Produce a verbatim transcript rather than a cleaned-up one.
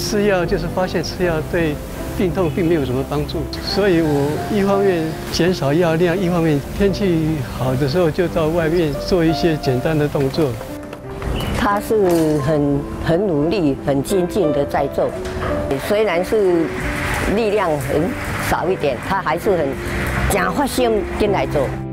吃药就是发现吃药对病痛并没有什么帮助，所以我一方面减少药量，一方面天气好的时候就到外面做一些简单的动作。 他是很很努力、很精进的在做，虽然是力量很少一点，他还是很讲发心跟来做。